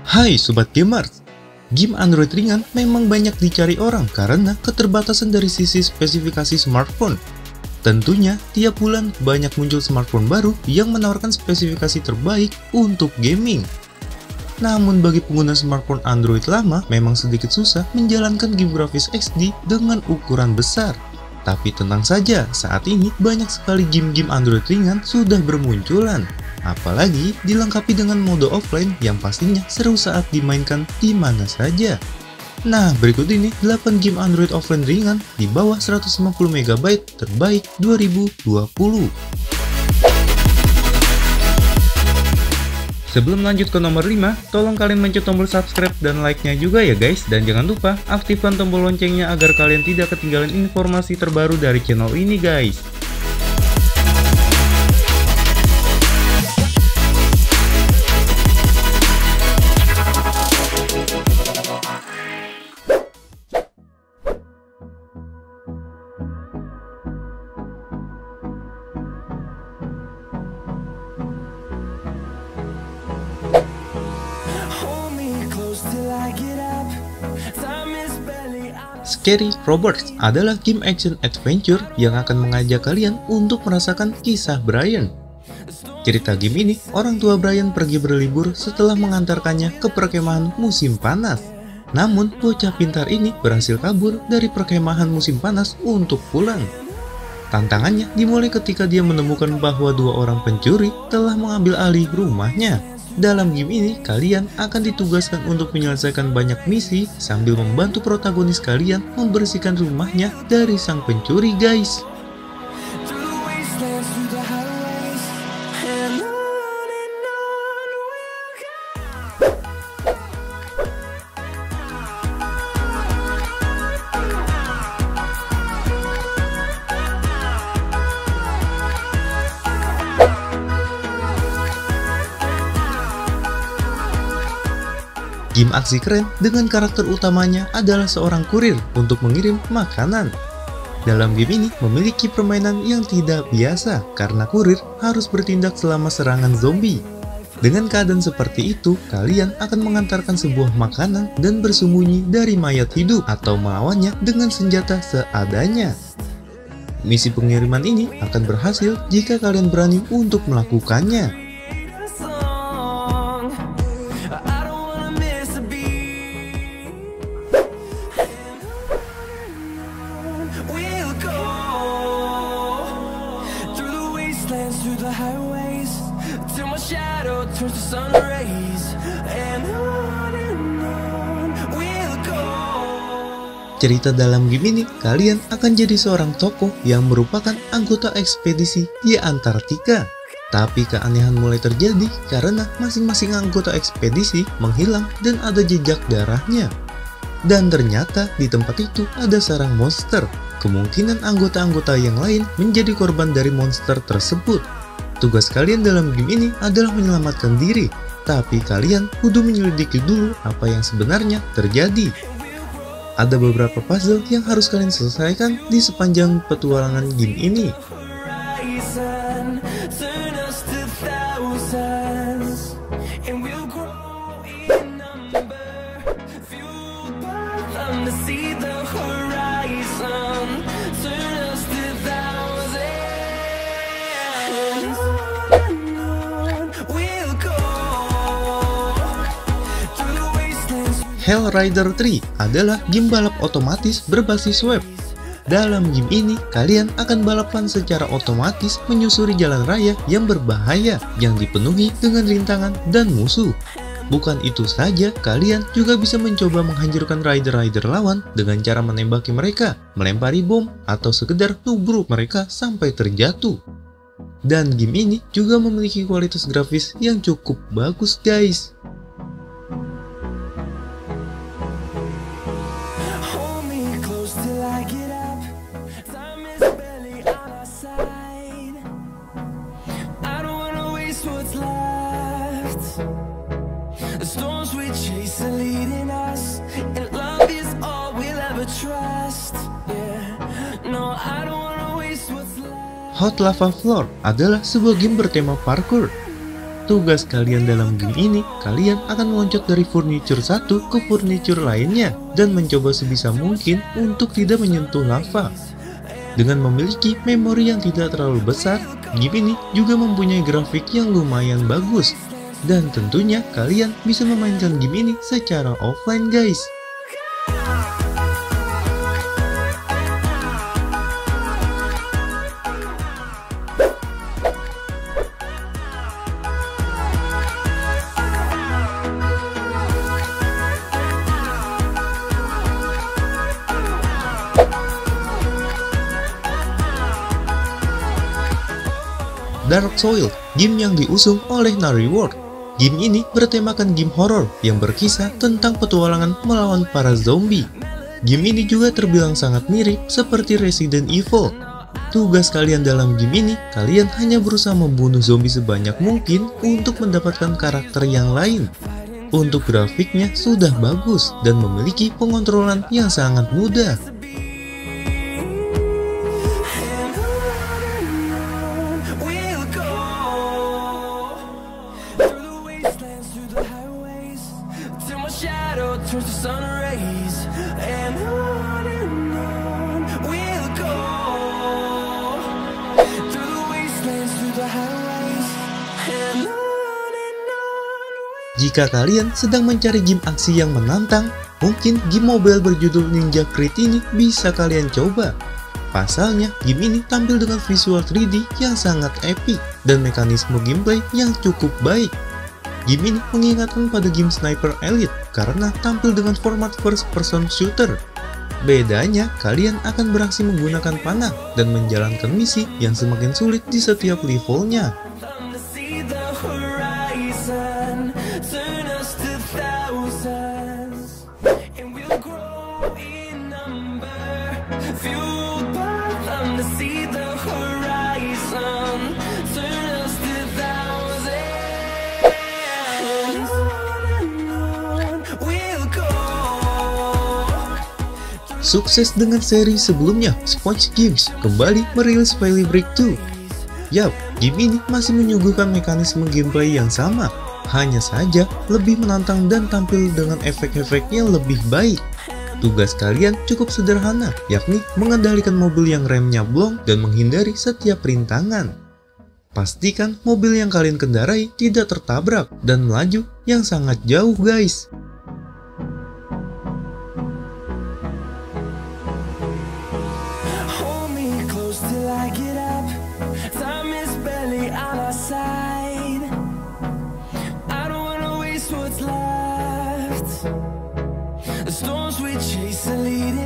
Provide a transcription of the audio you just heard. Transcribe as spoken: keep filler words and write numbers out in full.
Hai Sobat Gamers, game Android ringan memang banyak dicari orang karena keterbatasan dari sisi spesifikasi smartphone. Tentunya, tiap bulan banyak muncul smartphone baru yang menawarkan spesifikasi terbaik untuk gaming. Namun bagi pengguna smartphone Android lama, memang sedikit susah menjalankan game grafis H D dengan ukuran besar. Tapi tenang saja, saat ini banyak sekali game-game Android ringan sudah bermunculan. Apalagi dilengkapi dengan mode offline yang pastinya seru saat dimainkan di mana saja. Nah, berikut ini delapan game Android offline ringan di bawah seratus lima puluh mega byte terbaik dua ribu dua puluh. Sebelum lanjut ke nomor lima, tolong kalian mencet tombol subscribe dan like-nya juga ya guys. Dan jangan lupa aktifkan tombol loncengnya agar kalian tidak ketinggalan informasi terbaru dari channel ini guys. Scary Robots adalah game action adventure yang akan mengajak kalian untuk merasakan kisah Brian. Cerita game ini, orang tua Brian pergi berlibur setelah mengantarkannya ke perkemahan musim panas. Namun, bocah pintar ini berhasil kabur dari perkemahan musim panas untuk pulang. Tantangannya dimulai ketika dia menemukan bahwa dua orang pencuri telah mengambil alih rumahnya. Dalam game ini, kalian akan ditugaskan untuk menyelesaikan banyak misi sambil membantu protagonis kalian membersihkan rumahnya dari sang pencuri guys. Game aksi keren dengan karakter utamanya adalah seorang kurir untuk mengirim makanan. Dalam game ini memiliki permainan yang tidak biasa karena kurir harus bertindak selama serangan zombie. Dengan keadaan seperti itu, kalian akan mengantarkan sebuah makanan dan bersembunyi dari mayat hidup atau melawannya dengan senjata seadanya. Misi pengiriman ini akan berhasil jika kalian berani untuk melakukannya. Cerita dalam game ini, kalian akan jadi seorang tokoh yang merupakan anggota ekspedisi di Antartika. Tapi keanehan mulai terjadi karena masing-masing anggota ekspedisi menghilang dan ada jejak darahnya. Dan ternyata di tempat itu ada sarang monster. Kemungkinan anggota-anggota yang lain menjadi korban dari monster tersebut. Tugas kalian dalam game ini adalah menyelamatkan diri, tapi kalian kudu menyelidiki dulu apa yang sebenarnya terjadi. Ada beberapa puzzle yang harus kalian selesaikan di sepanjang petualangan game ini. Hell Rider tiga adalah game balap otomatis berbasis web. Dalam game ini, kalian akan balapan secara otomatis menyusuri jalan raya yang berbahaya yang dipenuhi dengan rintangan dan musuh. Bukan itu saja, kalian juga bisa mencoba menghancurkan rider-rider lawan dengan cara menembaki mereka, melempari bom, atau sekedar nubruk mereka sampai terjatuh. Dan game ini juga memiliki kualitas grafis yang cukup bagus guys. Hot Lava Floor adalah sebuah game bertema parkour. Tugas kalian dalam game ini, kalian akan meloncat dari furniture satu ke furniture lainnya dan mencoba sebisa mungkin untuk tidak menyentuh lava. Dengan memiliki memori yang tidak terlalu besar, game ini juga mempunyai grafik yang lumayan bagus. Dan tentunya kalian bisa memainkan game ini secara offline guys. Dark Soil, game yang diusung oleh Nari World. Game ini bertemakan game horor yang berkisah tentang petualangan melawan para zombie. Game ini juga terbilang sangat mirip seperti Resident Evil. Tugas kalian dalam game ini, kalian hanya berusaha membunuh zombie sebanyak mungkin untuk mendapatkan karakter yang lain. Untuk grafiknya sudah bagus dan memiliki pengontrolan yang sangat mudah. Jika kalian sedang mencari game aksi yang menantang, mungkin game mobile berjudul Ninja Creed ini bisa kalian coba. Pasalnya, game ini tampil dengan visual tiga D yang sangat epic dan mekanisme gameplay yang cukup baik. Game ini mengingatkan pada game Sniper Elite karena tampil dengan format first person shooter. Bedanya, kalian akan beraksi menggunakan panah dan menjalankan misi yang semakin sulit di setiap levelnya. Sukses dengan seri sebelumnya, Sponge Games kembali merilis Valley Break dua. Yap, game ini masih menyuguhkan mekanisme gameplay yang sama, hanya saja lebih menantang dan tampil dengan efek-efek yang lebih baik. Tugas kalian cukup sederhana, yakni mengendalikan mobil yang remnya blong dan menghindari setiap rintangan. Pastikan mobil yang kalian kendarai tidak tertabrak dan melaju yang sangat jauh guys. The storms we chase are leading